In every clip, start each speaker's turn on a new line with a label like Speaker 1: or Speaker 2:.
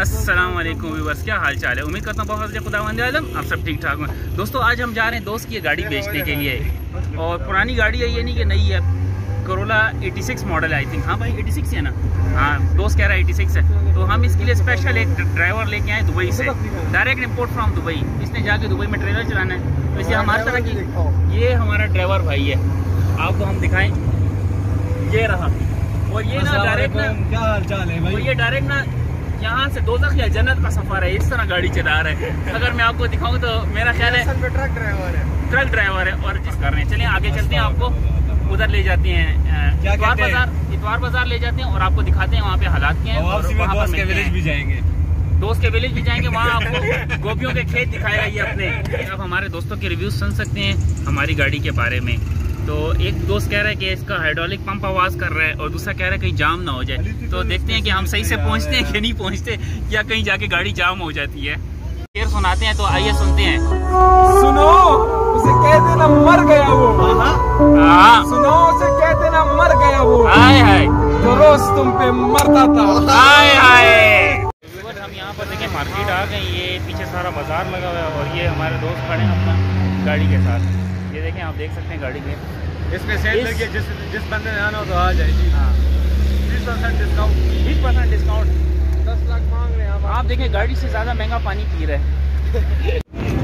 Speaker 1: अस्सलाम वालेकुम व्यूअर्स, क्या हाल चाल है। उम्मीद करता हूँ बहुत ज़्यादा खुदावंद आलम आप सब ठीक ठाक हैं। दोस्तों आज हम जा रहे हैं दोस्त की गाड़ी बेचने के लिए, और पुरानी गाड़ी है, ये नहीं कि नई है। कोरोला 86 मॉडल है आई थिंक। हाँ भाई 86 है ना? हाँ, दोस्त कह रहा है 86 है। तो हम इसके लिए स्पेशल एक ड्राइवर लेके आए दुबई से, डायरेक्ट इम्पोर्ट फ्रॉम दुबई। इसने जाके दुबई में ट्रेलर चलाना है, तो इसे हमारी तरह की ये हमारा ड्राइवर भाई है, आपको हम दिखाएं। ये रहा, और ये ना डायरेक्ट ना, क्या हाल चाल है भाई, ये डायरेक्ट ना यहाँ से दोज़ख या जन्नत का सफर है, इस तरह गाड़ी चला रहा है। अगर मैं आपको दिखाऊं तो मेरा ख्याल है ट्रक ड्राइवर है। और जिस कर रहे हैं, चलिए आगे चलते हैं, आपको उधर ले जाते हैं, इतवार बाजार ले जाते हैं और आपको दिखाते हैं वहाँ पे हालात क्या हैं। और दोस्त के विलेज भी जाएंगे, वहाँ आपको गोभियों के खेत दिखाएगा ये अपने। आप हमारे दोस्तों के रिव्यूज सुन सकते हैं हमारी गाड़ी के बारे में। तो एक दोस्त कह रहा है कि इसका हाइड्रोलिक पंप आवाज़ कर रहा है, और दूसरा कह रहा है कहीं जाम ना हो जाए। तो देखते हैं कि हम सही से पहुंचते हैं कि नहीं पहुंचते, या कहीं जाके गाड़ी जाम हो जाती है। शेर सुनाते हैं, तो आइए सुनते हैं।
Speaker 2: सुनो उसे कह देना मर गया वो, सुनो उसे कह देना मर गया वो,
Speaker 1: हाय हाय
Speaker 2: जो रोज तुम पे मरता था,
Speaker 1: हाय हाय। हम यहाँ पर देखें मार्केट आ गए, ये पीछे सारा बाजार लगा हुआ है, और ये हमारे दोस्त खड़े हैं अपना गाड़ी के साथ। ये देखें, आप देख सकते हैं गाड़ी में
Speaker 2: इसमें सेल लगी है, जिस बंदे ने आना हो तो आ जाए जी। हाँ 20% डिस्काउंट,
Speaker 1: 20% डिस्काउंट।
Speaker 2: 10 लाख मांग रहे हैं
Speaker 1: आप देखें गाड़ी से ज़्यादा महंगा पानी पी रहे हैं।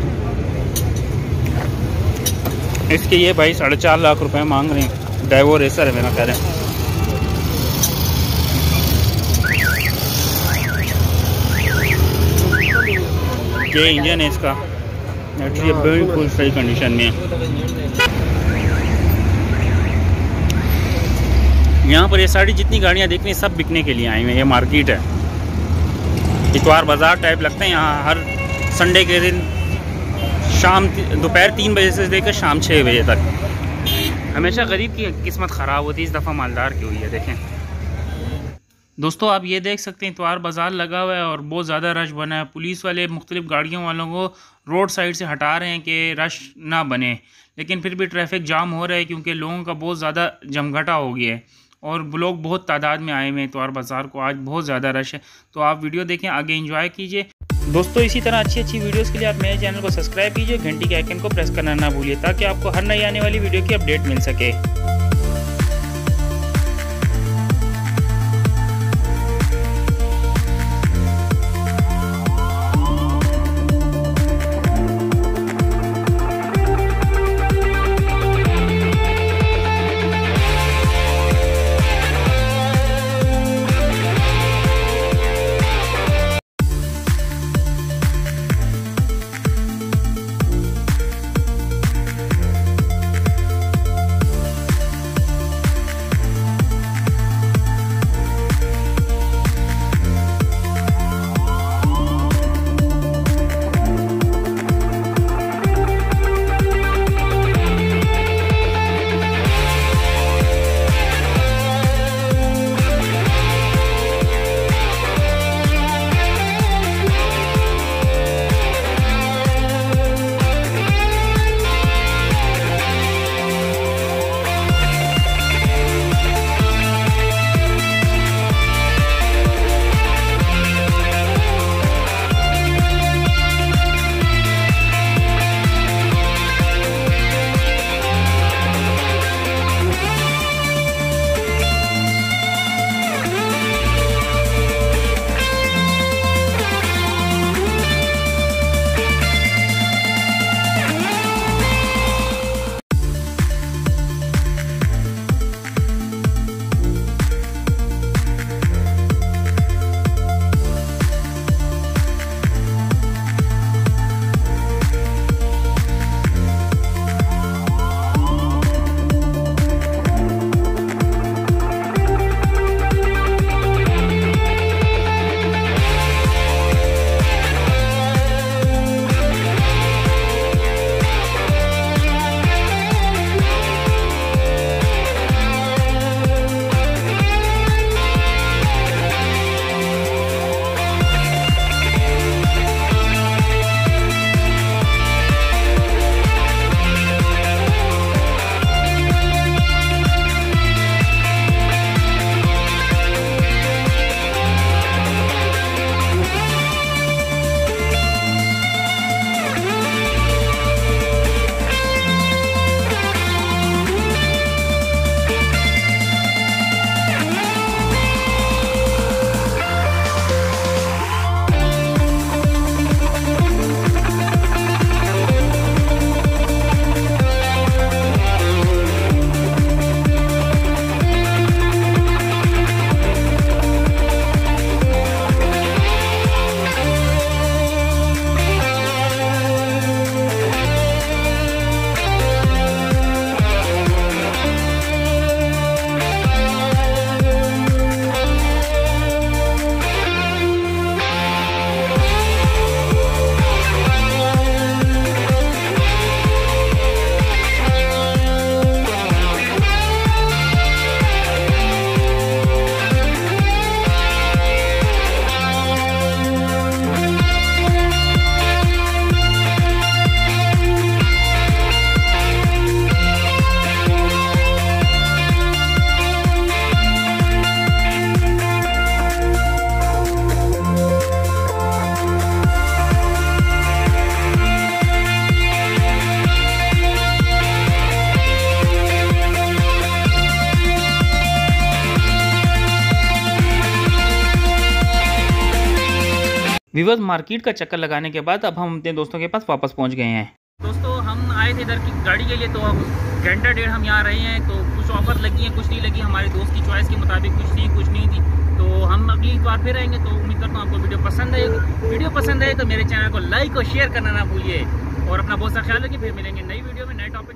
Speaker 1: इसके ये भाई 4.5 लाख रुपए मांग रहे हैं। डाइवो रेसर है मेरा कह रहे हैं। ये इंजन है इसका, ये बिल्कुल सही कंडीशन में है। यहाँ पर ये सारी जितनी गाड़ियाँ देखनी सब बिकने के लिए आई हुई हैं। ये मार्केट है, इतवार बाज़ार टाइप लगता है यहाँ। हर संडे के दिन शाम दोपहर 3 बजे से लेकर शाम 6 बजे तक। हमेशा गरीब की किस्मत ख़राब होती है, इस दफ़ा मालदार की हुई है। देखें दोस्तों, आप ये देख सकते हैं इतवार बाज़ार लगा हुआ है और बहुत ज़्यादा रश बना है। पुलिस वाले मुख्तलिफ़ गाड़ियों वालों को रोड साइड से हटा रहे हैं कि रश ना बने, लेकिन फिर भी ट्रैफिक जाम हो रहा है क्योंकि लोगों का बहुत ज़्यादा जमघटा हो गया है, और लोग बहुत तादाद में आए हुए हैं इतवार बाज़ार को। आज बहुत ज़्यादा रश है, तो आप वीडियो देखें, आगे एंजॉय कीजिए। दोस्तों इसी तरह अच्छी अच्छी वीडियोस के लिए आप मेरे चैनल को सब्सक्राइब कीजिए, घंटी के आइकन को प्रेस करना ना भूलिए, ताकि आपको हर नई आने वाली वीडियो की अपडेट मिल सके। व्यूअर्स मार्केट का चक्कर लगाने के बाद अब हम अपने दोस्तों के पास वापस पहुंच गए हैं। दोस्तों हम आए थे इधर की गाड़ी के लिए, तो अब घंटा डेढ़ हम यहाँ रहे हैं। तो कुछ ऑफर लगी हैं, कुछ नहीं लगी, हमारे दोस्त की चॉइस के मुताबिक कुछ थी कुछ नहीं थी। तो हम अगली बार फिर आएंगे। तो उम्मीद करता हूँ आपको वीडियो पसंद आएगी। वीडियो पसंद आए तो मेरे चैनल को लाइक और शेयर करना ना भूलिए और अपना बहुत सा ख्याल रखिए। फिर मिलेंगे नई वीडियो में नए टॉपिक।